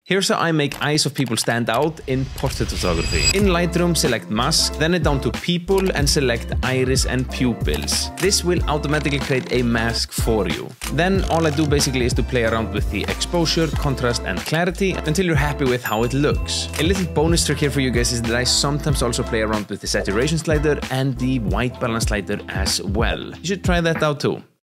Here's how I make eyes of people stand out in portrait photography. In Lightroom, select mask, then head down to people and select iris and pupils. This will automatically create a mask for you. Then all I do basically is to play around with the exposure, contrast and clarity until you're happy with how it looks. A little bonus trick here for you guys is that I sometimes also play around with the saturation slider and the white balance slider as well. You should try that out too.